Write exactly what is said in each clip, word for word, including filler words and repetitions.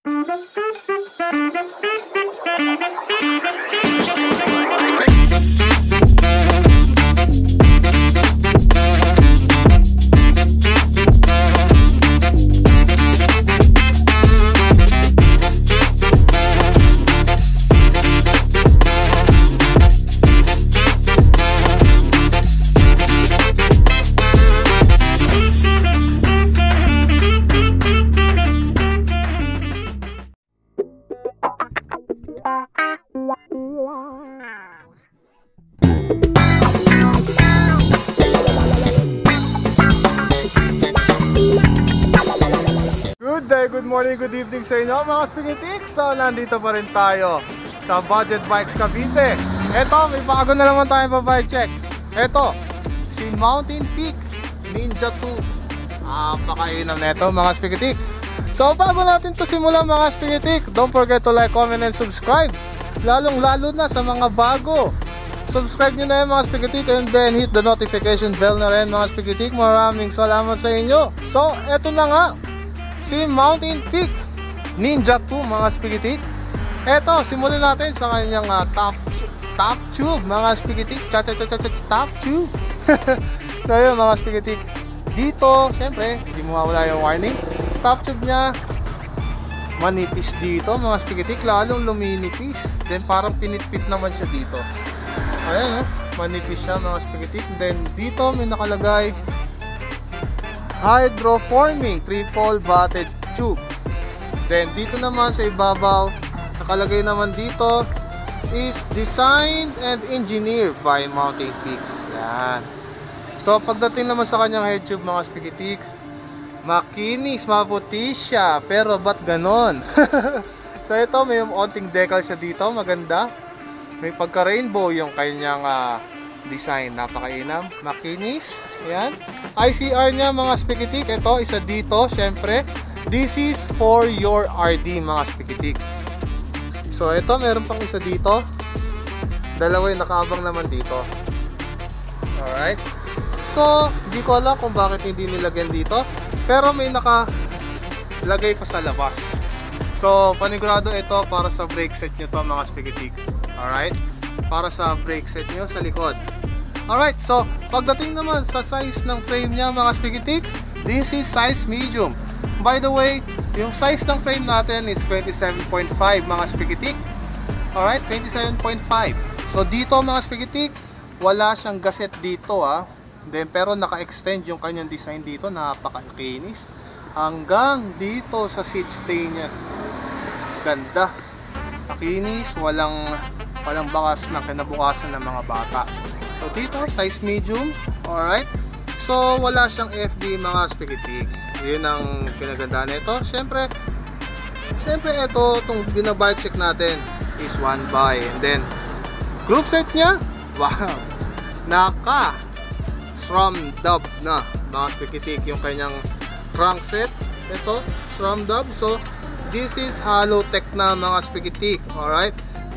Good morning, good evening sa inyo mga Spigitics. So nandito pa rin tayo sa Budget Bikes Cavite. Eto, may bago na naman tayong pa-bike check. Eto, si Mountain Peak Ninja two. Ah, pakainam neto mga Spigitic. So bago natin to simulan mga Spigitic, don't forget to like, comment, and subscribe. Lalong lalo na sa mga bago. Subscribe nyo na yan mga Spigitic, and then hit the notification bell na rin mga Spigitic. Maraming salamat sa inyo. So eto na nga, si Mountain Peak Ninja two mga Spigitic. Eto, simulan natin sa kanyang uh, top top tube mga Spigitic. Cha cha cha cha top tube. So yun mga Spigitic, dito syempre hindi mawawala yung warning. Top tube niya manipis dito mga Spigitic, lalong luminipis. Then parang pinitpit naman siya dito. Ayan, oh, manipis siya mga Spigitic. Then dito may nakalagay hydroforming triple butted tube. Then dito naman sa ibabaw nakalagay naman dito is designed and engineered by Mountain Peak. Yan. So pagdating naman sa kanyang head tube mga Spigitic, makinis, maputi siya, pero ba't ganon? So ito may onting decal siya dito, maganda. May pagka rainbow yung kanyang uh, design, napakainam, makinis. Ayan, I C R nya mga Spigitic, ito isa dito syempre. This is for your R D mga Spigitic. So ito meron pang isa dito, dalawa yung nakaabang naman dito. Alright, so di ko alam kung bakit hindi nilagyan dito, pero may nakalagay pa sa labas. So panigurado ito para sa brake set nyo to mga Spigitic. Alright, para sa brake set nyo sa likod. Alright, so pagdating naman sa size ng frame niya mga Spigitic, this is size medium. By the way, yung size ng frame natin is twenty-seven point five mga Spigitic. Alright, twenty-seven point five. So dito mga Spigitic, wala siyang gasset dito ah. Then, pero naka-extend yung kanyang design dito, napaka-kinis. Hanggang dito sa seat stay niya. Ganda. Makinis, walang walang bakas na kinabukasan ng mga bata. So dito, size medium. Alright. So wala siyang F D mga Spigitic. Yun ang pinaganda nito. Siyempre, siyempre ito, itong binabike check natin is one by. And then, group set niya, wow, naka SRAM dub na mga Spigitic yung kanyang crankset. Ito, SRAM dub. So this is Halotech na mga Spigitic. Alright,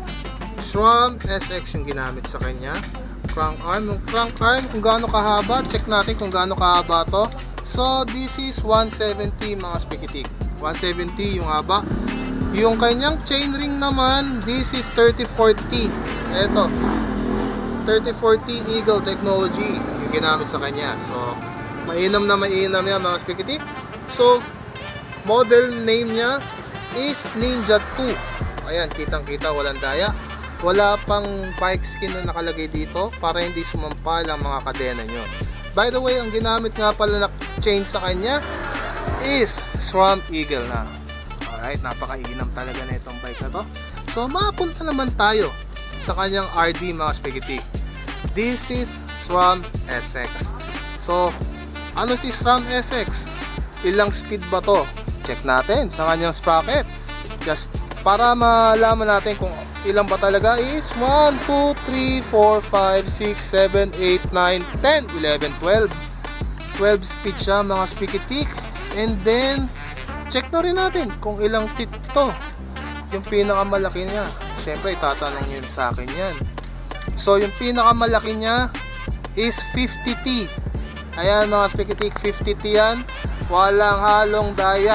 SRAM S X yung ginamit sa kanya. Crank arm, yung crank arm kung gaano kahaba, check natin kung gaano kahaba to. So this is one seventy mga Spigitic, one seventy yung haba. Yung kanyang chainring naman, this is thirty forty. Eto, thirty forty Eagle Technology yung ginamit sa kanya. So mainam na mainam yan mga Spigitic. So model name niya is Ninja two. Ayan, kitang kita, walang daya. Wala pang bike skin na nakalagay dito para hindi sumampal ang mga kadena nyo. By the way, ang ginamit nga pala na chain sa kanya is SRAM Eagle na. Alright, napakainam talaga na itong bike na to. So mapunta naman tayo sa kanyang R D mga Spigitic. This is SRAM S X. So ano si SRAM S X? Ilang speed ba to? Check natin sa kanyang sprocket. Just para malaman natin kung ilan ba talaga is one, two, three, four, five, six, seven, eight, nine, ten, eleven, twelve. twelve speed siya mga Spigitic. And then check na rin natin kung ilang teeth to. Yung pinakamalaki niya, syempre itatanong yun sa akin yan. So yung pinakamalaki niya is fifty T. Ayan mga Spigitic, fifty T yan. Walang halong daya.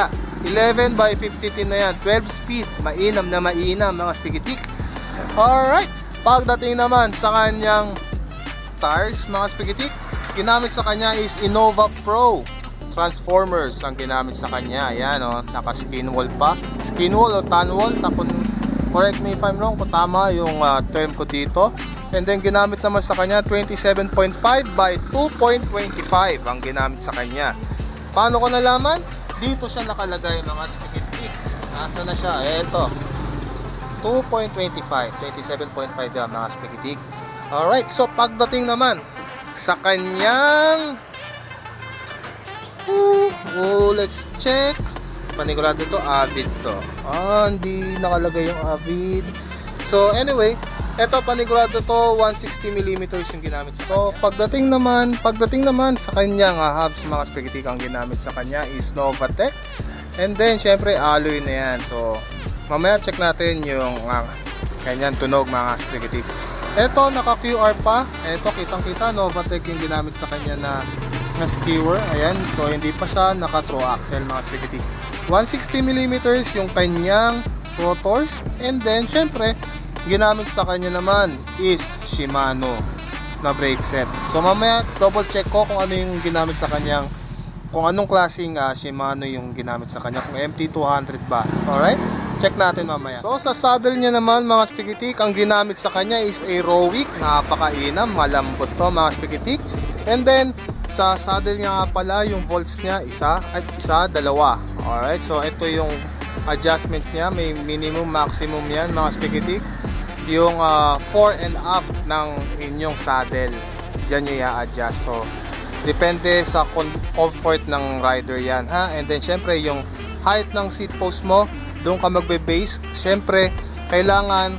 eleven by fifty-ten na yan. twelve speed. Mainam na mainam mga spikitik. Alright. Pagdating naman sa kanyang tires mga spikitik, ginamit sa kanya is Innova Pro Transformers ang ginamit sa kanya. Ayan o, oh, naka skin wall pa. Skin wall o tan wall. Tapos, correct me if I'm wrong kung tama yung uh, term ko dito. And then ginamit naman sa kanya twenty-seven point five by two point two five ang ginamit sa kanya. Paano ko nalaman? Dito siya nakalagay mga spikitik. Nasa na siya? Eto, two point two five, twenty-seven point five yan mga spikitik. Alright, so pagdating naman sa kanyang uh, oh, let's check. Panigurado to, Avid to. Ah, hindi nakalagay yung Avid. So anyway, eto panigurado to, one sixty millimeters yung ginamit. So pagdating naman, pagdating naman sa kanyang uh, hubs mga spikitik, ang ginamit sa kanya is Novatec. And then syempre alloy na yan. So mamaya check natin yung uh, kanyang tunog mga spikitik. Eto naka Q R pa. Eto kitang kita Novatec yung ginamit sa kanya na, na skewer. Ayan, so hindi pa siya naka throw axle mga spikitik. one sixty millimeters yung kanyang rotors. And then syempre ginamit sa kanya naman is Shimano na brake set. So mamaya double check ko kung ano yung ginamit sa kanyang, kung anong klaseng uh, Shimano yung ginamit sa kanya, kung M T two hundred ba. Alright, check natin mamaya. So sa saddle niya naman mga spikitik, ang ginamit sa kanya is Aerowick. Napakainam, malambot to mga spikitik. And then sa saddle niya nga pala, yung volts niya isa at isa, dalawa. Alright, so ito yung adjustment niya, may minimum maximum yan mga spikitik. Yung uh, fore and aft ng inyong saddle, dyan nyo i-adjust. So depende sa comfort ng rider yan ha. And then syempre yung height ng seat post mo, doon ka magbe-base. Syempre kailangan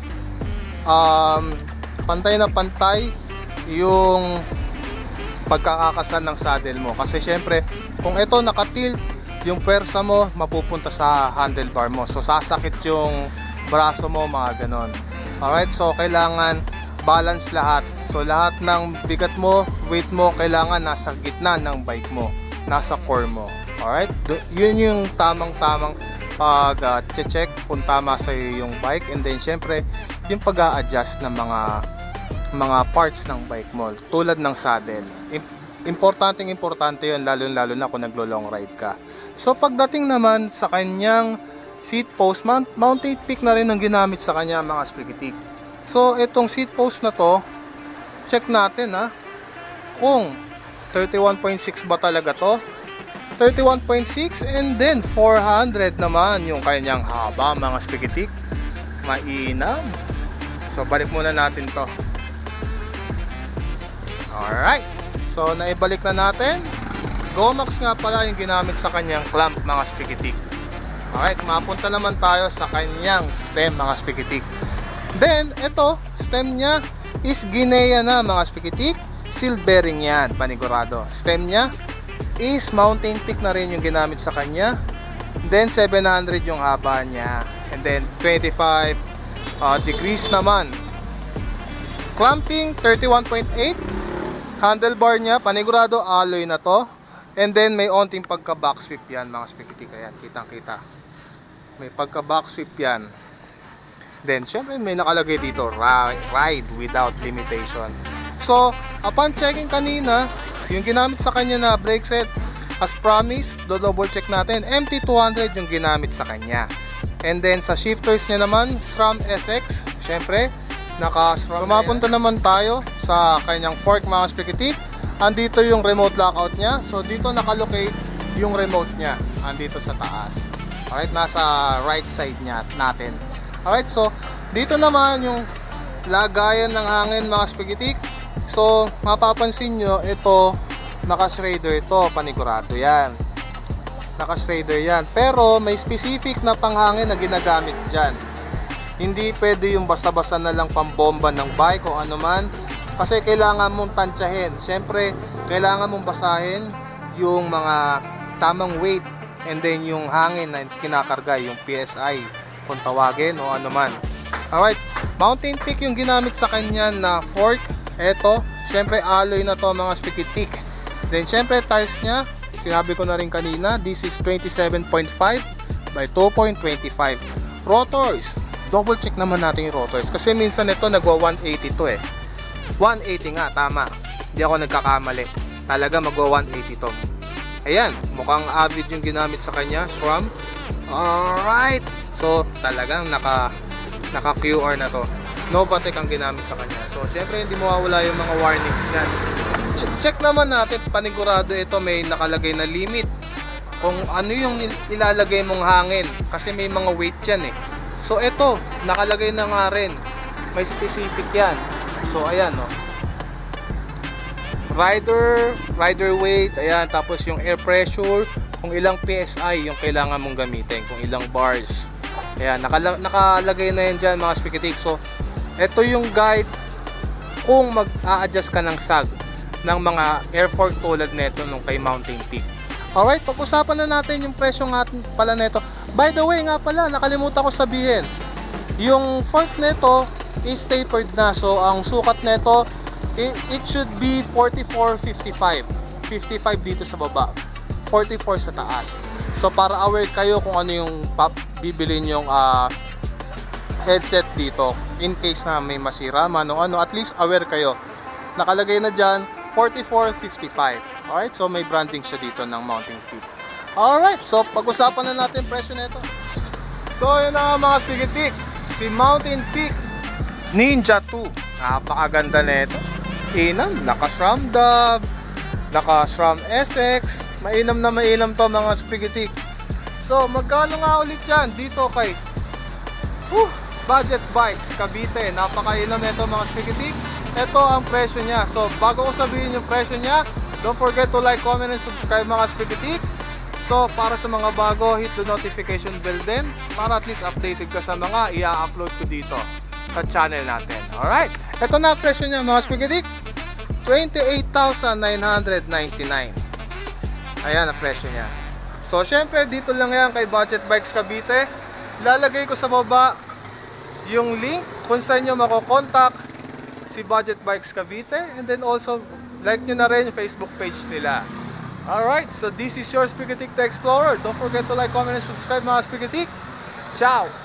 um, pantay na pantay yung pagkakakasan ng saddle mo. Kasi syempre kung ito nakatilt, yung pwersa mo mapupunta sa handlebar mo. So sasakit yung braso mo, mga ganon. Alright, so kailangan balance lahat. So lahat ng bigat mo, weight mo, kailangan nasa gitna ng bike mo, nasa core mo. Alright, yun yung tamang-tamang pag-check uh, kung tama sa iyo yung bike. And then syempre, yung pag-a-adjust ng mga mga parts ng bike mo, tulad ng saddle. Importanteng importante yun, lalo-lalo na kung naglo-long ride ka. So pagdating naman sa kanyang seat post, mount, mounted peak na rin ang ginamit sa kanya mga spikitik. So itong seat post na to, check natin ha, kung thirty-one point six ba talaga to, thirty-one point six, and then four hundred naman yung kanyang haba mga spikitik. Mainam. So balik muna natin to. Alright, so naibalik na natin. Gomax nga pala yung ginamit sa kanyang clamp mga spikitik. Alright, mapunta naman tayo sa kanyang stem mga spikitik. Then, ito, stem niya is Guinea na mga spikitik. Seal bearing yan, panigurado. Stem niya is Mountain Peak na rin yung ginamit sa kanya. Then, seven hundred yung haba niya. And then, twenty-five uh, degrees naman. Clamping, thirty-one point eight. Handlebar niya, panigurado, alloy na to. And then, may onting pagka-back sweep yan mga spikitik. Ayan, kitang-kita. May pagka back sweep yan. Then syempre may nakalagay dito, ride without limitation. So upon checking kanina, yung ginamit sa kanya na brake set, as promised, do double check natin, M T two hundred yung ginamit sa kanya. And then sa shifters niya naman, SRAM S X. Syempre naka-SRAM. So mapunta naman tayo sa kanyang fork mga spikitik. Andito yung remote lockout niya. So dito nakalocate yung remote niya, andito sa taas. Alright, nasa right side niya natin. Alright, so dito naman yung lagayan ng hangin mga spikitik. So mapapansin nyo, ito naka-shredder ito, panigurado yan. Naka-shredder yan. Pero may specific na panghangin na ginagamit dyan. Hindi pwede yung basta-basta na lang pambomba ng bike o ano man. Kasi kailangan mong tansyahin. Siyempre, kailangan mong basahin yung mga tamang weight. And then yung hangin na kinakarga, yung P S I kung tawagin o ano man. Alright, Mountain Peak yung ginamit sa kanya na fork. Eto, syempre alloy na to mga spikitik. Then syempre tires niya, sinabi ko na rin kanina, this is twenty-seven point five ay two point two five. Rotors, double check naman natin yung rotors kasi minsan ito nagwa one eighty to eh. one eighty nga, tama. Hindi ako nagkakamali. Talaga magwa one eighty to. Ayan, mukhang avid yung ginamit sa kanya, SRAM. Alright. So, talagang naka naka Q R na to. Novatec ang ginamit sa kanya. So, syempre hindi mawawala yung mga warnings niyan. Check, check naman natin, panigurado ito may nakalagay na limit. Kung ano yung ilalagay mong hangin. Kasi may mga weight yan eh. So, ito, nakalagay na nga rin. May specific yan. So, ayan no. Rider, rider weight, ayan, tapos yung air pressure, kung ilang P S I yung kailangan mong gamitin, kung ilang bars. Ayan, nakala nakalagay na yan dyan mga Spikitik. So, ito yung guide kung mag-a-adjust ka ng sag ng mga air fork tulad nito nung kay Mountain Peak. Alright, pag-usapan na natin yung presyo nga pala nito. By the way nga pala, nakalimutan ko sabihin, yung fork nito is tapered na. So, ang sukat nito, It, it should be forty-four fifty-five. fifty-five dito sa baba, forty-four sa taas. So para aware kayo kung ano yung pop bibilin yung uh, headset dito in case na may masira man o ano, at least aware kayo. Nakalagay na dyan forty-four fifty-five. Alright, so may branding siya dito ng Mountain Peak. Alright, so pag-usapan na natin presyo nito. So yun na mga Spikitik, si Mountain Peak Ninja two. Napakaganda nito. Inam, naka-SRAM dub, naka-SRAM S X, mainam na mainam to mga Spikitik. So magkano nga ulit yan dito kay uh, Budget Bikes Cavite? Napakainam nito mga Spikitik. Ito ang presyo niya. So bago ko sabihin yung presyo niya, don't forget to like, comment, and subscribe mga Spikitik. So para sa mga bago, hit the notification bell din para at least updated ka sa mga i-upload ko dito sa channel natin. Alright, ito na presyo niya mga Spikitik, twenty-eight thousand nine hundred ninety-nine. Ayan ang presyo niya. So syempre dito lang yan kay Budget Bikes Cavite. Lalagay ko sa baba yung link kung saan nyo makokontak si Budget Bikes Cavite, and then also like nyo na rin yung Facebook page nila. Alright, so this is your Spikitik the Explorer. Don't forget to like, comment, and subscribe mga Spikitik. Ciao!